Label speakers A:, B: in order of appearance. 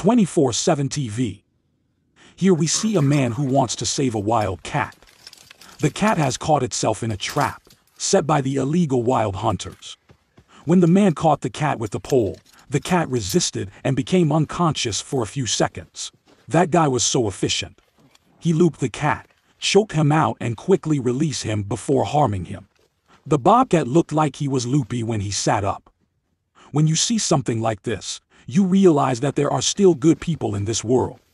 A: 24/7 TV. Here we see a man who wants to save a wild cat. The cat has caught itself in a trap set by the illegal wild hunters. When the man caught the cat with the pole, the cat resisted and became unconscious for a few seconds. That guy was so efficient. He looped the cat, choked him out and quickly released him before harming him. The bobcat looked like he was loopy when he sat up. When you see something like this, you realize that there are still good people in this world.